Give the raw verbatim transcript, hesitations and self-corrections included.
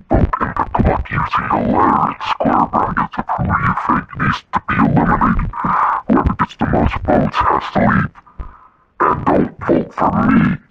Vote in the clock using a letter in square brackets of who you think needs to be eliminated. Whoever gets the most votes has to leave. And don't vote for me.